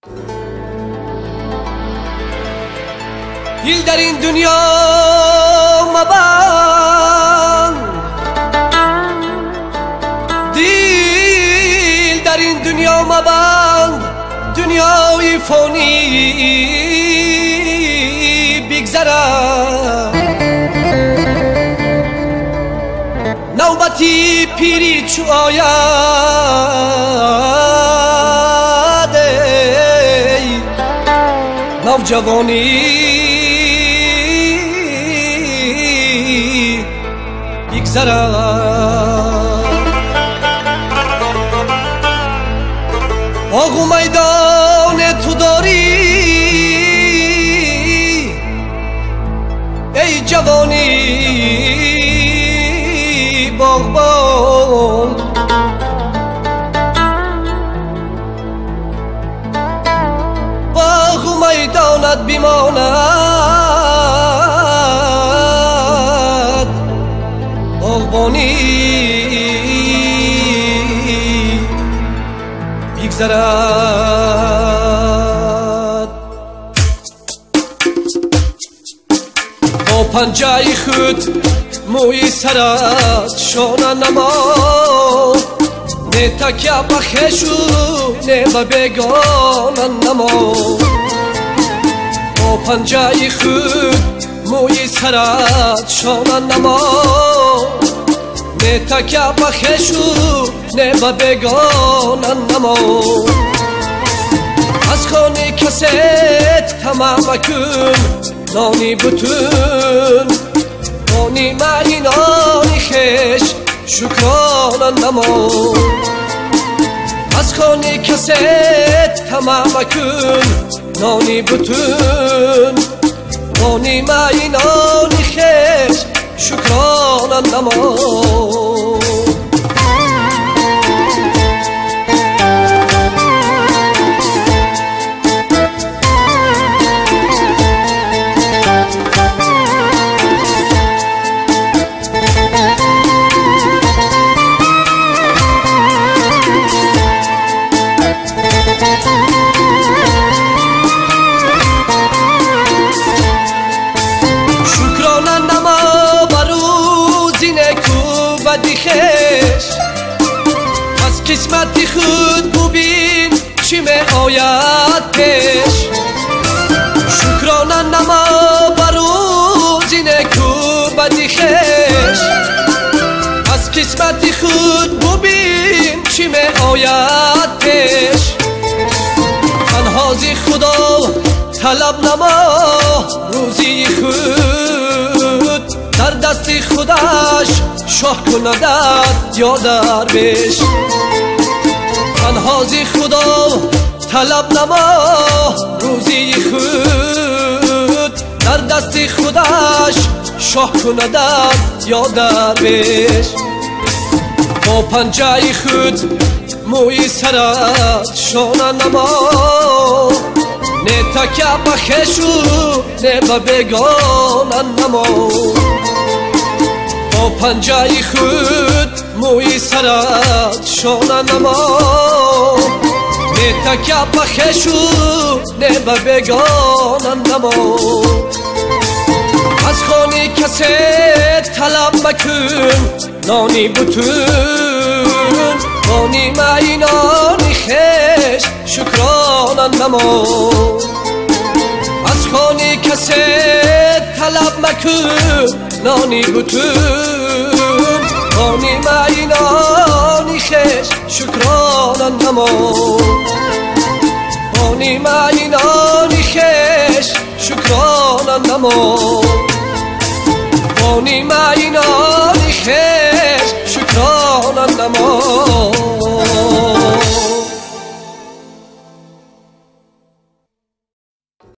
دل در این دنیا مبند، دل در این دنیا مبند، دنیای فانی بگذرد. نوبتی پیری چو آید، ای نوجوانی باغ و میدان تو داری ای جوانی باغبان، باغ و میدانت بیماند باغبانی بگذرد. با پنجه خود موی سرت شانه نما، نه تکیه بخشو نه به بگانه نما. با پنجه خود موی سرت شانه نما، نه تکیه بخشو نه به بگانه نما. از خانه کست تمام کن نانی بتون، نانی معنی نانی خش شکرانه نما. از خانه کست تمام کن نانی بتون، نانی معنی نانی خش شکرانه نما. از قسمت خود ببین چی می آید پیش. شکرانه نما بر روز نکو بدی خوش، از قسمت خود ببین چی می آید پیش. تنهازی خدا طلب نما، روزی خود در دست خودش شاه کندد یا درویش. تنهازی خدا طلب نما، روزی خود در دست خودش شاه کندد یا درویش. با پنجه خود موی سرت شانه نما، نه تکیه بخشو نه به بگانه نما. با پنجه خود موی سرت شانه نما، نه تکیه بخشو نه به بگانه نما. از خانه کسی طلب مکن نانی بتون، نانی معنی نانی خش شکرانه نما. از خانه کسی طلب مکن نانی بتون، نانی معنی نانی خش شکرانه نما. نانی معنی نانی خش شکرانه نما. نانی معنی نانی خش شکرانه نما.